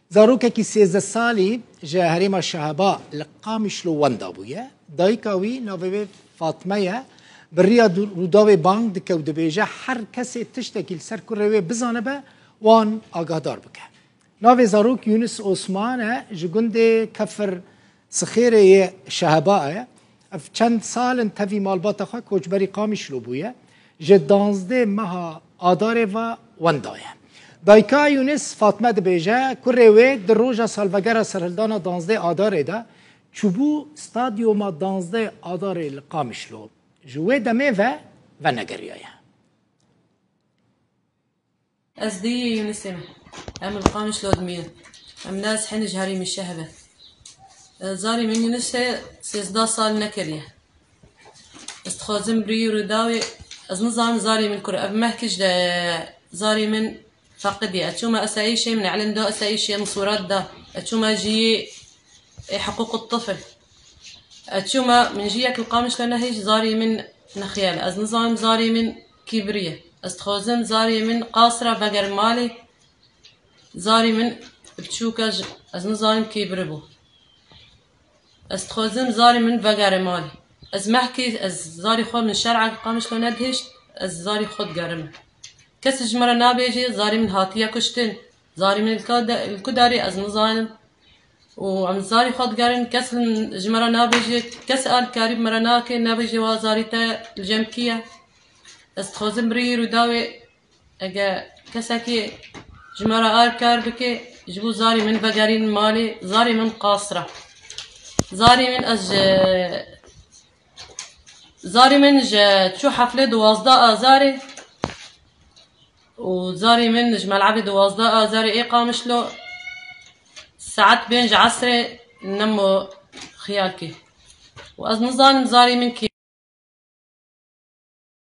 زاروكي 13 سالي جا هريما الشهباء لقامش لو وندا بويا دايكاوي نوفي فاطمية بريا روداوي بانك دكو دبيجا حر كسي تشتكي لسر كروي بزانبه وان آگاهدار بكه نوفي زاروك يونس عثمان جگند كفر سخيري شهباء اف چند سال انتوي مالبات خواه كوچبري قامش لو بويا جا 12 مها آدار و وندايه دایکا یونس فاطمه دبیجه کروی در روژا سالوگر سرهلدان 12 آداره ده چوبو ستادیوما 12 آداره لقامشلو جوه دمه و نگریایه از دی یونسیم ام القامشلو دمیر ام ناس حين جهري من الشهبة زاري من يونس 13 سال نكريه استخوزم بري رداوي از نظام زاري من كره اب مهكج زاري من فقدي أتشوما أساي شيء من علم ده أساي شيء من صورات ده أتشوما جي حقوق الطفل أتشوما من جيك القامش لنا هيج زاري من نخيال أز نظام زاري من كبرية استخوزم زاري من قاصرة بقر مالي زاري من بتشوكج أز نظام كبربو استخوزم زاري من بقر مالي أز محكي أز زاري خود من شرع القامش لنا دهش أز زاري خود قرمه کس جمره نابیجی زاری من هاتیه کشتن زاری من الکداری از نظام و عم زاری خود گرن کس جمره نابیجی کس آل کاریب مره ناکه نابیجی و زاری تا الجمکیه استخوزم بری رو داوی اگه کسی که جمره آل کار بکه جبو زاری من بگرین مالی زاری من قاصره زاری من زاری من شو حفله 12 آذاری وزاري من نجمل عبد وأصداء زاري إيه قامش له ساعات بينج عصري نمو خيالكي وأز نظام زاري من كي